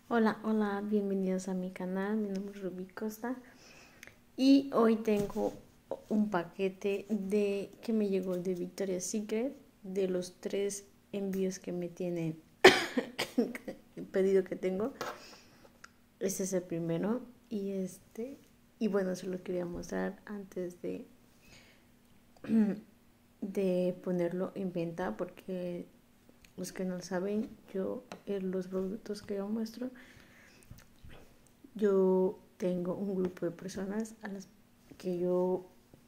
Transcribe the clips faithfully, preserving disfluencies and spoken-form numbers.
Hola, hola, bienvenidos a mi canal, mi nombre es Ruby Costa y hoy tengo un paquete de que me llegó de Victoria's Secret, de los tres envíos que me tienen pedido que tengo. Este es el primero y este y bueno, se lo quería mostrar antes de de ponerlo en venta, porque los que no saben, yo los productos que yo muestro, yo tengo un grupo de personas a las que yo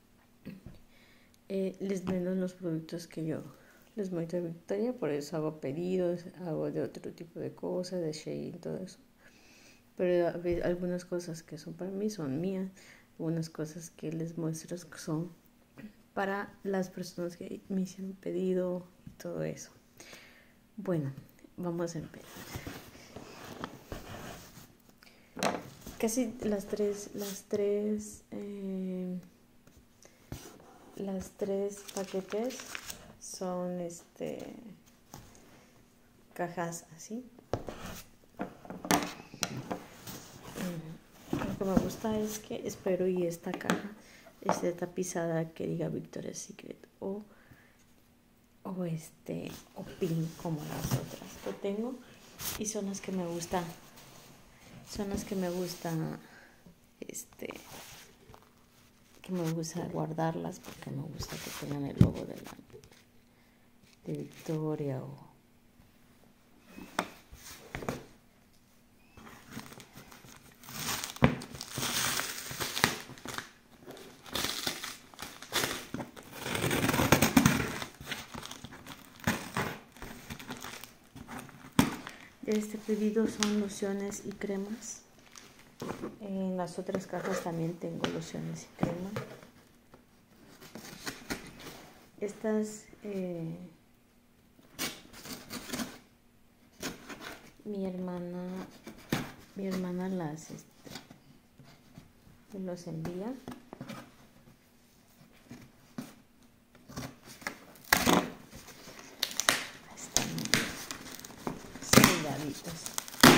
eh, les vendo los productos que yo les muestro a Victoria. Por eso hago pedidos, hago de otro tipo de cosas, de Shein, todo eso. Pero a veces, algunas cosas que son para mí son mías, algunas cosas que les muestro son para las personas que me hicieron pedido y todo eso. Bueno, vamos a empezar. Casi las tres, las tres, eh, las tres paquetes son este cajas así. Lo que me gusta es que espero y esta caja esté tapizada que diga Victoria's Secret o o este o pin como las otras que tengo, y son las que me gustan. Son las que me gustan, este, que me gusta guardarlas porque me gusta que tengan el logo de la de Victoria o de este pedido son lociones y cremas. En las otras cajas también tengo lociones y crema. Estas eh, mi hermana mi hermana las este, los envía. Están selladitos.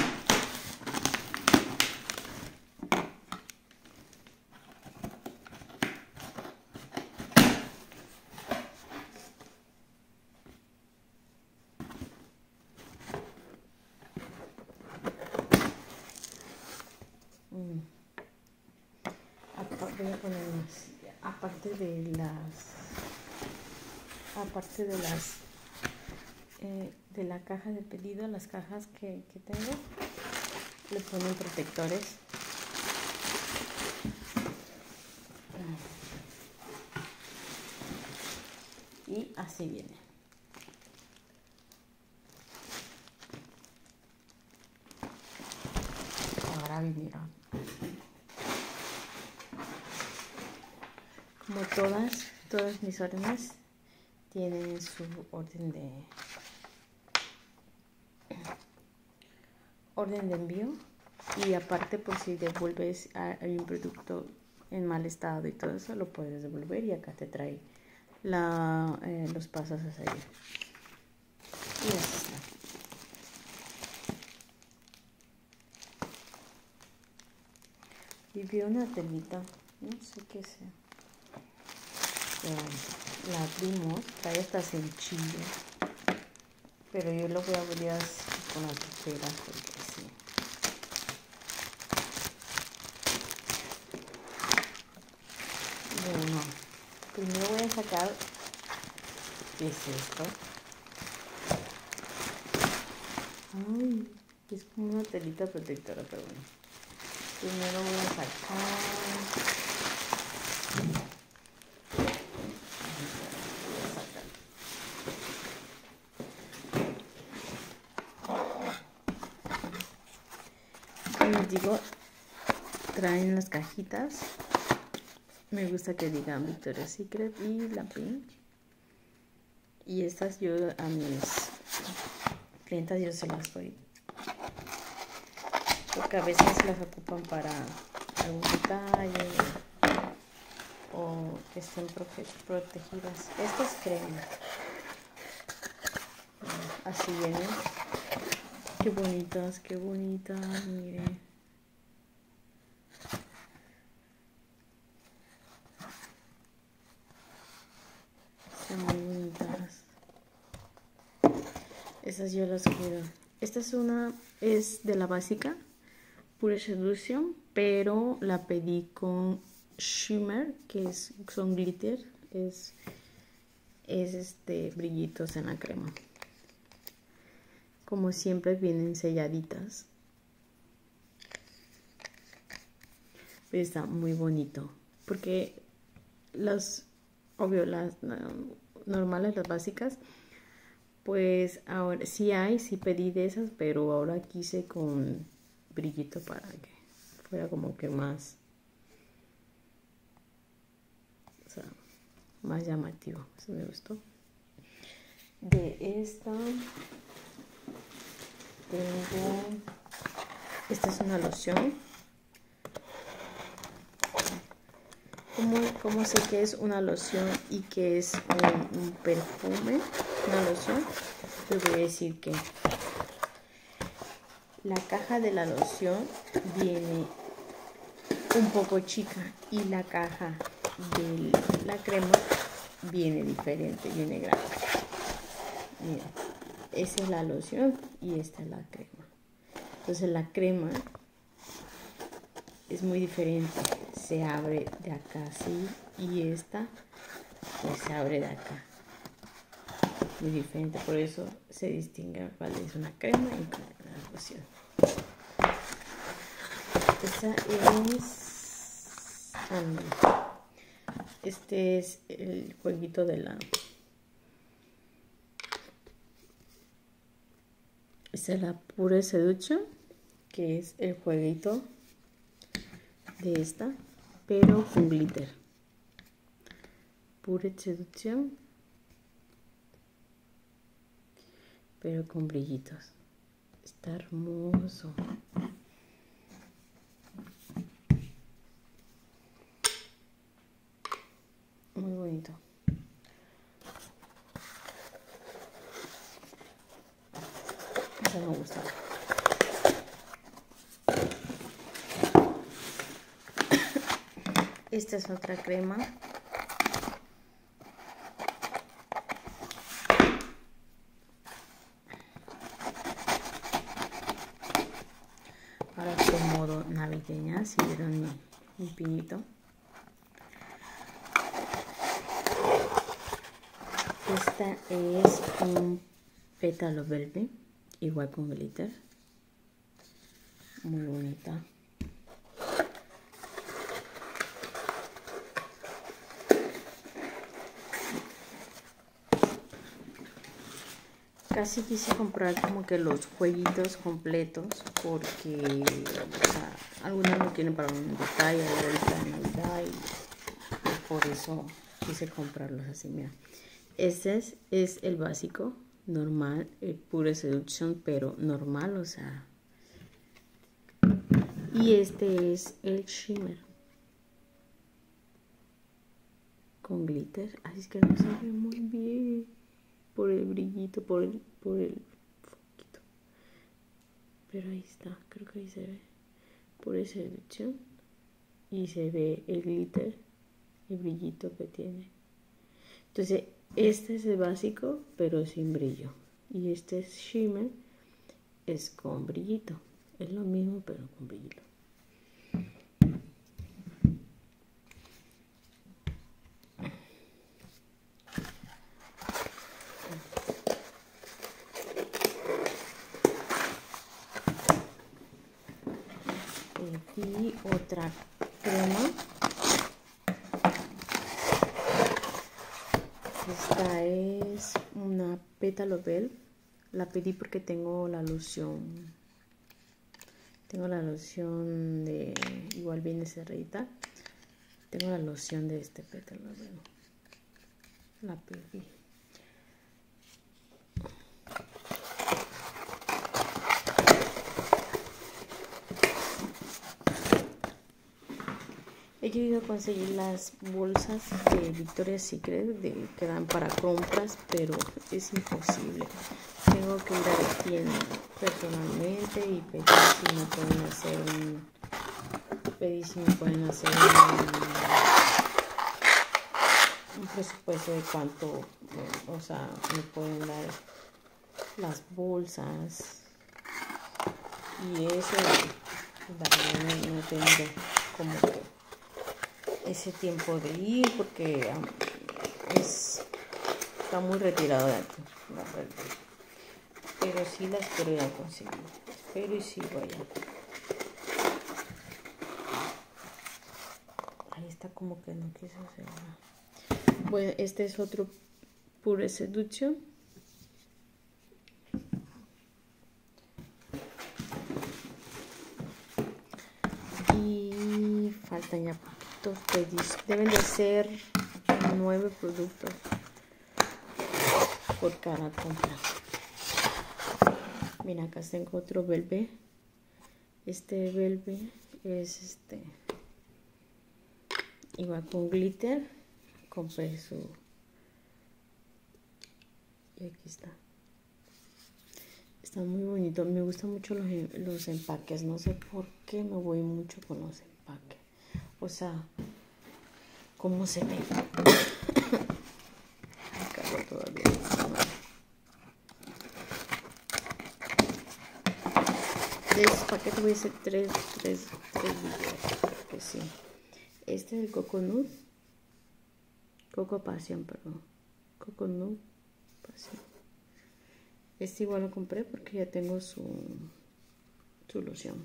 Voy a poner más. Aparte de las aparte de las eh, de la caja de pedido, las cajas que, que tengo le ponen protectores. Y así viene. Ahora vinieron. Como todas, todas mis órdenes tienen su orden de orden de envío, y aparte, por si devuelves a, a un producto en mal estado y todo eso, lo puedes devolver, y acá te trae la, eh, los pasos a seguir. Y así está. Y vi una telita, no sé qué sea. La, la abrimos, trae hasta sencillo, pero yo lo voy a abrir así con las tijeras porque sí. Bueno, primero voy a sacar, ¿qué es esto? Ay, es como una telita protectora, pero bueno. Primero voy a sacar. Les digo, traen las cajitas. Me gusta que digan Victoria's Secret y la pin. Y estas yo a mis clientas yo se las doy, porque a veces las ocupan para algún detalle o que estén protegidas. Estas crema, así vienen. Qué bonitas, qué bonitas, miren. Están muy bonitas. Esas yo las cuido. Esta es una, es de la básica, Pure Seduction, pero la pedí con shimmer, que es, son glitter, es, es este brillitos en la crema. Como siempre vienen selladitas. Está muy bonito, porque las, obvio, las normales, las básicas, pues ahora sí hay, sí pedí de esas, pero ahora quise con brillito para que fuera como que más, o sea, más llamativo. Eso me gustó. De esta tengo, esta es una loción. ¿Cómo, cómo sé que es una loción y que es un, un perfume? Una loción. Les voy a decir que la caja de la loción viene un poco chica y la caja de la crema viene diferente, viene grande. Miren, esa es la loción y esta es la crema. Entonces la crema es muy diferente, se abre de acá así y esta pues se abre de acá, muy diferente, por eso se distingue cuál es una crema y cuál es una loción. Esta es este es el jueguito de la esta es la Pure Seduction, que es el jueguito de esta, pero con glitter. Pure Seduction, pero con brillitos. Está hermoso. Muy bonito. Esa me gusta. Esta es otra crema. Ahora con modo navideña, si vieron mi, mi pinito. Esta es un pétalo verde, igual con glitter. Muy bonita. Casi quise comprar como que los jueguitos completos porque, o sea, algunos lo quieren para un detalle ahorita de Navidad y, y por eso quise comprarlos así. Mira, este es, es el básico, normal, el Pure Seduction, pero normal, o sea. Y este es el shimmer con glitter, así es que no se ve muy bien por el brillito, por el, por el foquito, pero ahí está, creo que ahí se ve Pure Seduction y se ve el glitter, el brillito que tiene. Entonces este es el básico pero sin brillo y este es shimmer, es con brillito, es lo mismo pero con brillito. Y otra crema, esta es una pétalo bell, la pedí porque tengo la loción, tengo la loción de, igual viene cerrita, tengo la loción de este pétalo bell, la pedí. He querido conseguir las bolsas de Victoria's Secret de, que dan para compras, pero es imposible. Tengo que ir a la tienda personalmente y pedir si me pueden hacer un pedir si me pueden hacer un, un presupuesto de cuánto, o sea, me pueden dar las bolsas y eso. La verdad no tengo como que ese tiempo de ir porque um, es, está muy retirado de aquí, la verdad. Pero sí las quiero ir a conseguir. Espero y sí vaya. Ahí está como que no quiso hacer nada. Bueno, este es otro Pure Seduction. Y faltan ya poquitos pedidos. Deben de ser nueve productos por cada compra. Mira, acá tengo otro Velvet. Este Velvet es este igual con glitter. Compré su y aquí está. Está muy bonito. Me gustan mucho los, los empaques. No sé por qué me voy mucho con los empaques. O sea, cómo se ve. Acabo todavía. De esos paquetes voy a hacer tres, tres, tres videos. Porque sí. Este es el Coconut. Coco Pasión, perdón. Coconut Pasión. Este igual lo compré porque ya tengo su, su loción.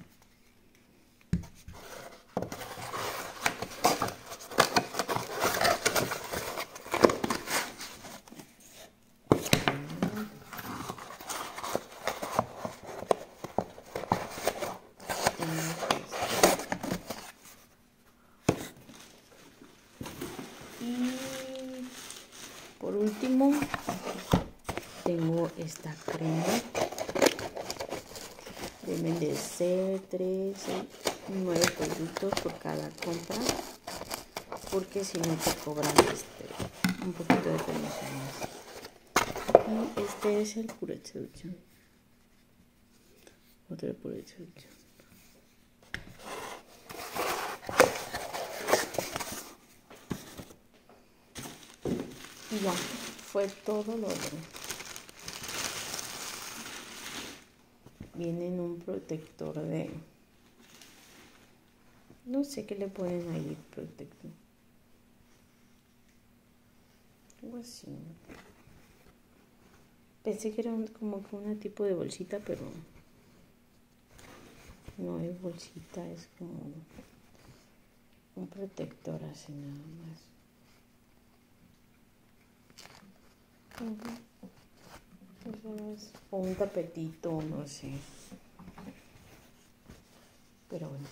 Y por último tengo esta crema. Deben de ser tres, nueve productos por cada compra, porque si no te cobran este, un poquito de comisiones. Y este es el Pure Seduction. Otro Pure Seduction. Y ya, fue todo lo otro. Viene en un protector de... No sé qué le ponen ahí, protector. Algo así. Pensé que era un, como que una tipo de bolsita, pero no es bolsita, es como un protector así nada más. Uh-huh. Es, o un tapetito, no sé. Pero bueno.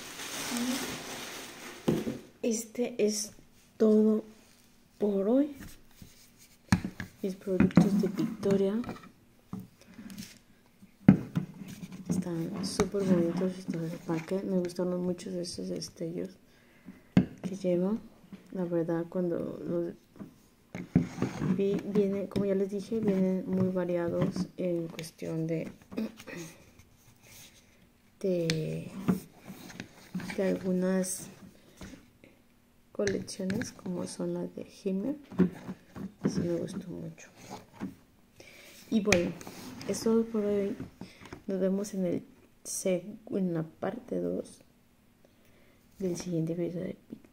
Este es todo por hoy. Mis productos de Victoria están súper bonitos estos empaques. Me gustaron mucho esos destellos que lleva. La verdad, cuando los vi, viene, como ya les dije, vienen muy variados en cuestión de de, de algunas colecciones, como son las de Himmel. Así me gustó mucho. Y bueno, eso es por hoy. Nos vemos en el en la parte dos del siguiente video de Pixar.